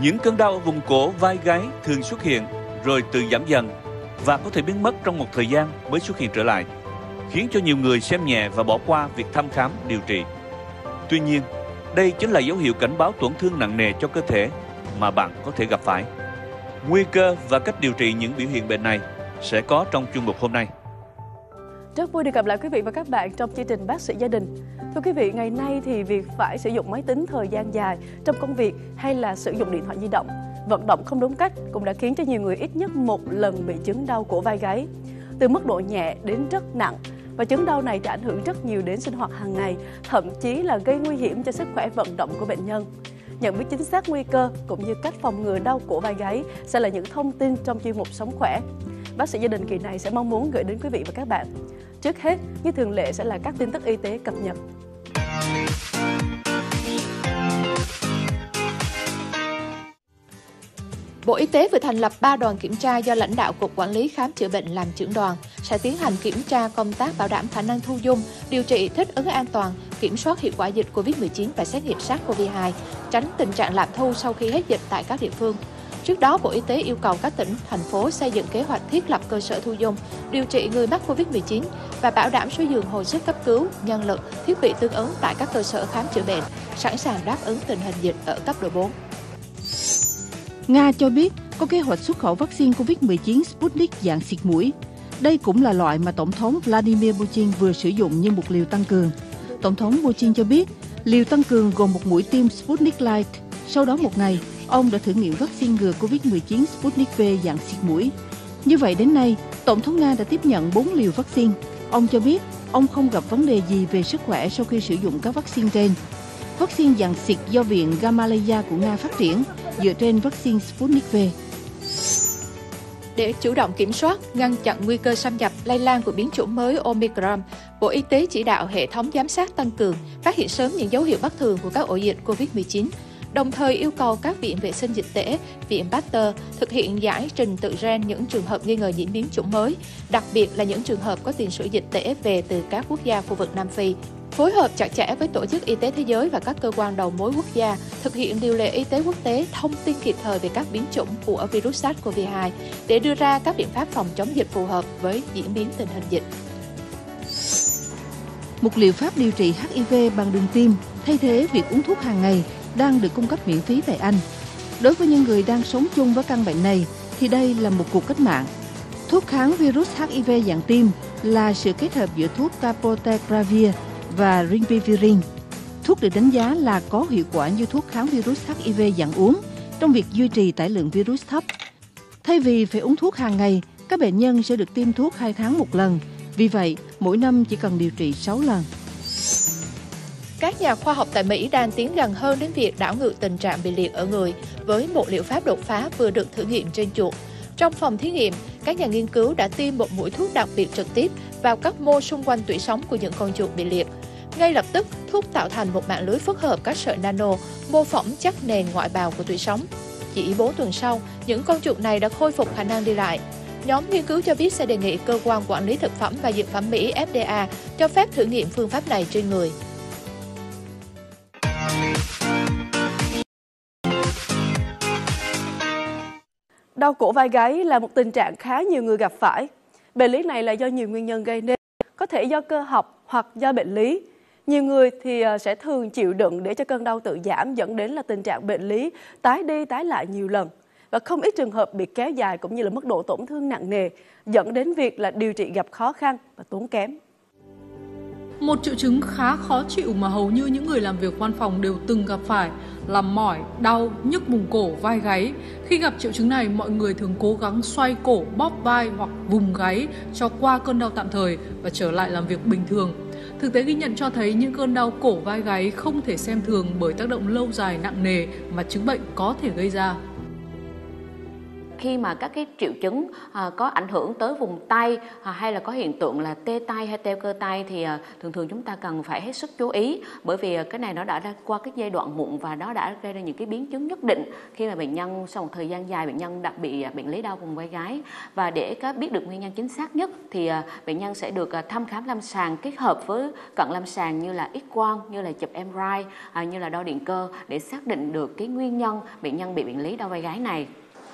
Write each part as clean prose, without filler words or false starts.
Những cơn đau ở vùng cổ, vai gáy thường xuất hiện rồi tự giảm dần và có thể biến mất trong một thời gian mới xuất hiện trở lại, khiến cho nhiều người xem nhẹ và bỏ qua việc thăm khám điều trị. Tuy nhiên, đây chính là dấu hiệu cảnh báo tổn thương nặng nề cho cơ thể mà bạn có thể gặp phải. Nguy cơ và cách điều trị những biểu hiện bệnh này sẽ có trong chuyên mục hôm nay. Rất vui được gặp lại quý vị và các bạn trong chương trình Bác sĩ gia đình. Thưa quý vị, ngày nay thì việc phải sử dụng máy tính thời gian dài trong công việc hay là sử dụng điện thoại di động, vận động không đúng cách cũng đã khiến cho nhiều người ít nhất một lần bị chứng đau cổ vai gáy. Từ mức độ nhẹ đến rất nặng, và chứng đau này đã ảnh hưởng rất nhiều đến sinh hoạt hàng ngày, thậm chí là gây nguy hiểm cho sức khỏe vận động của bệnh nhân. Nhận biết chính xác nguy cơ cũng như cách phòng ngừa đau cổ vai gáy sẽ là những thông tin trong chuyên mục Sống khỏe. Bác sĩ gia đình kỳ này sẽ mong muốn gửi đến quý vị và các bạn. Trước hết, như thường lệ sẽ là các tin tức y tế cập nhật. Bộ Y tế vừa thành lập 3 đoàn kiểm tra do lãnh đạo Cục Quản lý Khám chữa bệnh làm trưởng đoàn, sẽ tiến hành kiểm tra công tác bảo đảm khả năng thu dung, điều trị thích ứng an toàn, kiểm soát hiệu quả dịch COVID-19 và xét nghiệm SARS-CoV-2, tránh tình trạng lạm thu sau khi hết dịch tại các địa phương. Trước đó, Bộ Y tế yêu cầu các tỉnh, thành phố xây dựng kế hoạch thiết lập cơ sở thu dung, điều trị người mắc COVID-19 và bảo đảm số giường hồi sức cấp cứu, nhân lực, thiết bị tương ứng tại các cơ sở khám chữa bệnh, sẵn sàng đáp ứng tình hình dịch ở cấp độ 4. Nga cho biết có kế hoạch xuất khẩu vaccine COVID-19 Sputnik dạng xịt mũi. Đây cũng là loại mà Tổng thống Vladimir Putin vừa sử dụng như một liều tăng cường. Tổng thống Putin cho biết liều tăng cường gồm một mũi tiêm Sputnik Light. Sau đó một ngày, ông đã thử nghiệm vaccine ngừa COVID-19 Sputnik V dạng xịt mũi. Như vậy đến nay, Tổng thống Nga đã tiếp nhận 4 liều vaccine. Ông cho biết ông không gặp vấn đề gì về sức khỏe sau khi sử dụng các vaccine trên. Vaccine dạng xịt do Viện Gamaleya của Nga phát triển dựa trên vaccine Sputnik V. Để chủ động kiểm soát, ngăn chặn nguy cơ xâm nhập, lây lan của biến chủng mới Omicron, Bộ Y tế chỉ đạo hệ thống giám sát tăng cường, phát hiện sớm những dấu hiệu bất thường của các ổ dịch COVID-19, đồng thời yêu cầu các viện vệ sinh dịch tễ, viện Pasteur thực hiện giải trình tự gen những trường hợp nghi ngờ nhiễm biến chủng mới, đặc biệt là những trường hợp có tiền sử dịch tễ về từ các quốc gia khu vực Nam Phi. Phối hợp chặt chẽ với Tổ chức Y tế Thế giới và các cơ quan đầu mối quốc gia, thực hiện điều lệ y tế quốc tế, thông tin kịp thời về các biến chủng của virus SARS-CoV-2 để đưa ra các biện pháp phòng chống dịch phù hợp với diễn biến tình hình dịch. Một liệu pháp điều trị HIV bằng đường tim thay thế việc uống thuốc hàng ngày đang được cung cấp miễn phí tại Anh. Đối với những người đang sống chung với căn bệnh này thì đây là một cuộc cách mạng. Thuốc kháng virus HIV dạng tim là sự kết hợp giữa thuốc cabotegravir và rimpivirine. Thuốc được đánh giá là có hiệu quả như thuốc kháng virus HIV dạng uống trong việc duy trì tải lượng virus thấp. Thay vì phải uống thuốc hàng ngày, các bệnh nhân sẽ được tiêm thuốc 2 tháng một lần. Vì vậy, mỗi năm chỉ cần điều trị 6 lần. Các nhà khoa học tại Mỹ đang tiến gần hơn đến việc đảo ngược tình trạng bị liệt ở người với một liệu pháp đột phá vừa được thử nghiệm trên chuột. Trong phòng thí nghiệm, các nhà nghiên cứu đã tiêm một mũi thuốc đặc biệt trực tiếp vào các mô xung quanh tủy sống của những con chuột bị liệt. Ngay lập tức, thuốc tạo thành một mạng lưới phức hợp các sợi nano, mô phỏng chất nền ngoại bào của tủy sống. Chỉ 4 tuần sau, những con chuột này đã khôi phục khả năng đi lại. Nhóm nghiên cứu cho biết sẽ đề nghị Cơ quan Quản lý Thực phẩm và Dược phẩm Mỹ FDA cho phép thử nghiệm phương pháp này trên người. Đau cổ vai gáy là một tình trạng khá nhiều người gặp phải. Bệnh lý này là do nhiều nguyên nhân gây nên, có thể do cơ học hoặc do bệnh lý. Nhiều người thì sẽ thường chịu đựng để cho cơn đau tự giảm, dẫn đến là tình trạng bệnh lý tái đi tái lại nhiều lần. Và không ít trường hợp bị kéo dài cũng như là mức độ tổn thương nặng nề, dẫn đến việc là điều trị gặp khó khăn và tốn kém. Một triệu chứng khá khó chịu mà hầu như những người làm việc văn phòng đều từng gặp phải là mỏi, đau, nhức vùng cổ, vai gáy. Khi gặp triệu chứng này, mọi người thường cố gắng xoay cổ, bóp vai hoặc vùng gáy cho qua cơn đau tạm thời và trở lại làm việc bình thường. Thực tế ghi nhận cho thấy những cơn đau cổ vai gáy không thể xem thường bởi tác động lâu dài nặng nề mà chứng bệnh có thể gây ra. khi mà các cái triệu chứng có ảnh hưởng tới vùng tay hay là có hiện tượng là tê tay hay teo cơ tay thì thường thường chúng ta cần phải hết sức chú ý, bởi vì cái này nó đã qua cái giai đoạn muộn và nó đã gây ra những cái biến chứng nhất định khi mà bệnh nhân sau một thời gian dài bệnh nhân đặc bị bệnh lý đau vùng vai gáy. Và để biết được nguyên nhân chính xác nhất thì bệnh nhân sẽ được thăm khám lâm sàng kết hợp với cận lâm sàng như là X-quang, như là chụp MRI, như là đo điện cơ để xác định được cái nguyên nhân bệnh nhân bị bệnh lý đau vai gáy này.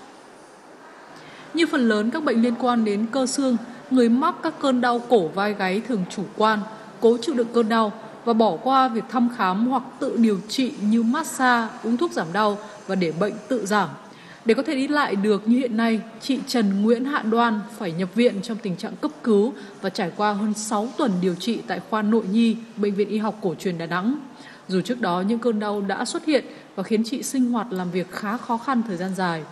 Như phần lớn các bệnh liên quan đến cơ xương, người mắc các cơn đau cổ vai gáy thường chủ quan, cố chịu đựng cơn đau và bỏ qua việc thăm khám hoặc tự điều trị như massage, uống thuốc giảm đau và để bệnh tự giảm. Để có thể đi lại được như hiện nay, chị Trần Nguyễn Hạ Đoan phải nhập viện trong tình trạng cấp cứu và trải qua hơn 6 tuần điều trị tại khoa nội nhi, Bệnh viện Y học cổ truyền Đà Nẵng. Dù trước đó những cơn đau đã xuất hiện và khiến chị sinh hoạt làm việc khá khó khăn thời gian dài.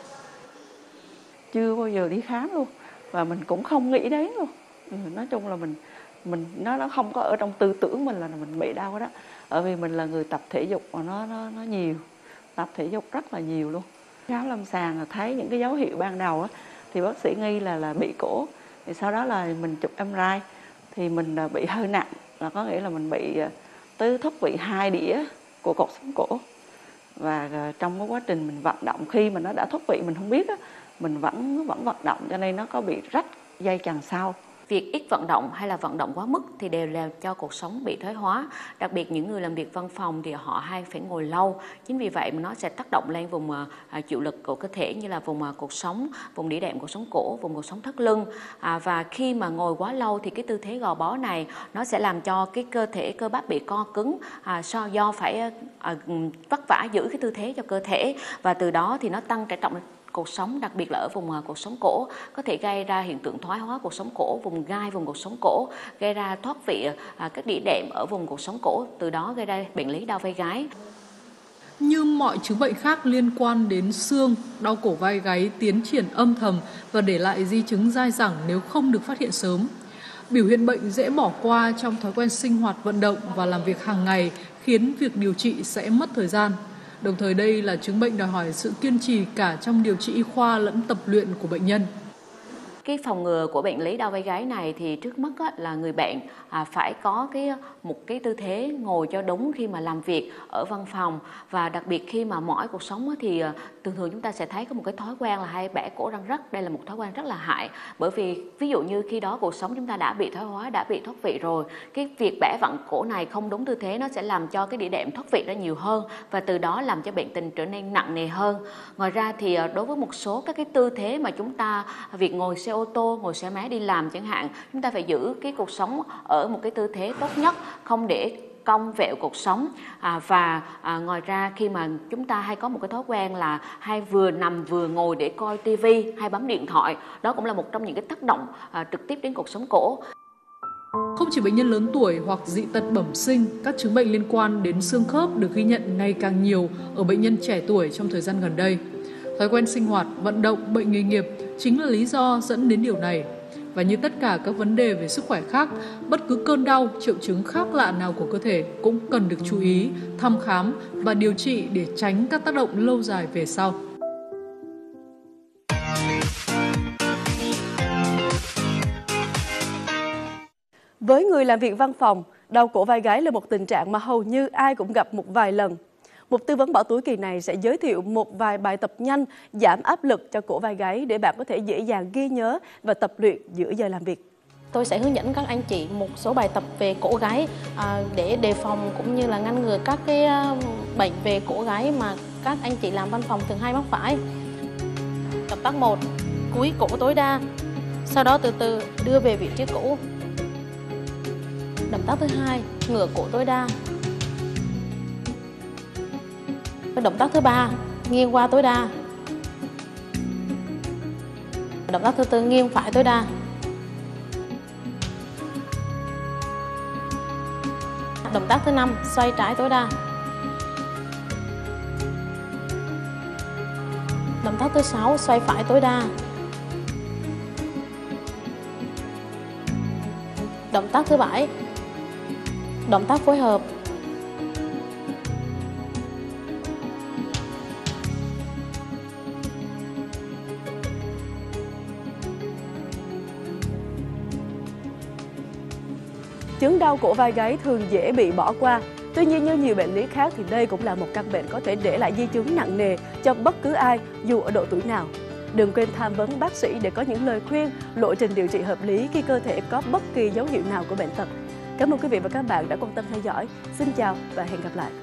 Chưa bao giờ đi khám luôn và mình cũng không nghĩ đến luôn. Nói chung là mình nó không có ở trong tư tưởng mình là mình bị đau đó. Bởi vì mình là người tập thể dục mà nó nhiều, tập thể dục rất là nhiều luôn. Khám lâm sàng là thấy những cái dấu hiệu ban đầu á, thì bác sĩ nghi là bị cổ. Thì sau đó là mình chụp MRI thì mình bị hơi nặng, là có nghĩa là mình bị tới thoát vị 2 đĩa của cột sống cổ. Và trong cái quá trình mình vận động khi mà nó đã thoát vị mình không biết á, mình vẫn vận động cho nên nó có bị rách dây chằng sau. Việc ít vận động hay là vận động quá mức thì đều làm cho cuộc sống bị thoái hóa. Đặc biệt những người làm việc văn phòng thì họ hay phải ngồi lâu. Chính vì vậy mà nó sẽ tác động lên vùng chịu lực của cơ thể như là vùng cột sống, vùng đĩa đệm cột sống cổ, vùng cột sống thắt lưng. Và khi mà ngồi quá lâu thì cái tư thế gò bó này nó sẽ làm cho cái cơ thể cơ bắp bị co cứng do phải vất vả giữ cái tư thế cho cơ thể, và từ đó thì nó tăng tải trọng cột sống, đặc biệt là ở vùng cột sống cổ, có thể gây ra hiện tượng thoái hóa cột sống cổ, vùng gai vùng cột sống cổ, gây ra thoát vị các đĩa đệm ở vùng cột sống cổ, từ đó gây ra bệnh lý đau vai gáy. Như mọi chứng bệnh khác liên quan đến xương, đau cổ vai gáy tiến triển âm thầm và để lại di chứng dai dẳng nếu không được phát hiện sớm. Biểu hiện bệnh dễ bỏ qua trong thói quen sinh hoạt vận động và làm việc hàng ngày khiến việc điều trị sẽ mất thời gian. Đồng thời đây là chứng bệnh đòi hỏi sự kiên trì cả trong điều trị y khoa lẫn tập luyện của bệnh nhân. Cái phòng ngừa của bệnh lý đau vai gáy này thì trước mắt là người bệnh phải có một cái tư thế ngồi cho đúng khi mà làm việc ở văn phòng, và đặc biệt khi mà mỏi cuộc sống thì thường thường chúng ta sẽ thấy có một cái thói quen là hay bẻ cổ răng rắc. Đây là một thói quen rất là hại, bởi vì ví dụ như khi đó cuộc sống chúng ta đã bị thoái hóa, đã bị thoát vị rồi, cái việc bẻ vặn cổ này không đúng tư thế nó sẽ làm cho cái đĩa đệm thoát vị ra nhiều hơn và từ đó làm cho bệnh tình trở nên nặng nề hơn. Ngoài ra thì đối với một số các cái tư thế mà chúng ta, việc ngồi xe ô tô, ngồi xe máy đi làm chẳng hạn, chúng ta phải giữ cái cột sống ở một cái tư thế tốt nhất, không để cong vẹo cột sống. Ngoài ra khi mà chúng ta hay có một cái thói quen là hay vừa nằm vừa ngồi để coi tivi hay bấm điện thoại, đó cũng là một trong những cái tác động trực tiếp đến cột sống cổ. Không chỉ bệnh nhân lớn tuổi hoặc dị tật bẩm sinh, các chứng bệnh liên quan đến xương khớp được ghi nhận ngày càng nhiều ở bệnh nhân trẻ tuổi trong thời gian gần đây. Thói quen sinh hoạt, vận động, bệnh nghề nghiệp chính là lý do dẫn đến điều này. Và như tất cả các vấn đề về sức khỏe khác, bất cứ cơn đau, triệu chứng khác lạ nào của cơ thể cũng cần được chú ý, thăm khám và điều trị để tránh các tác động lâu dài về sau. Với người làm việc văn phòng, đau cổ vai gáy là một tình trạng mà hầu như ai cũng gặp một vài lần. Một tư vấn bỏ túi kỳ này sẽ giới thiệu một vài bài tập nhanh giảm áp lực cho cổ vai gáy để bạn có thể dễ dàng ghi nhớ và tập luyện giữa giờ làm việc. Tôi sẽ hướng dẫn các anh chị một số bài tập về cổ gáy để đề phòng cũng như là ngăn ngừa các cái bệnh về cổ gáy mà các anh chị làm văn phòng thường hay mắc phải. Động tác 1, cúi cổ tối đa, sau đó từ từ đưa về vị trí cũ. Động tác thứ 2, ngửa cổ tối đa. Động tác thứ 3, nghiêng qua tối đa. Động tác thứ 4, nghiêng phải tối đa. Động tác thứ 5, xoay trái tối đa. Động tác thứ 6, xoay phải tối đa. Động tác thứ 7, động tác phối hợp. Chứng đau cổ vai gáy thường dễ bị bỏ qua. Tuy nhiên, như nhiều bệnh lý khác thì đây cũng là một căn bệnh có thể để lại di chứng nặng nề cho bất cứ ai, dù ở độ tuổi nào. Đừng quên tham vấn bác sĩ để có những lời khuyên, lộ trình điều trị hợp lý khi cơ thể có bất kỳ dấu hiệu nào của bệnh tật. Cảm ơn quý vị và các bạn đã quan tâm theo dõi. Xin chào và hẹn gặp lại.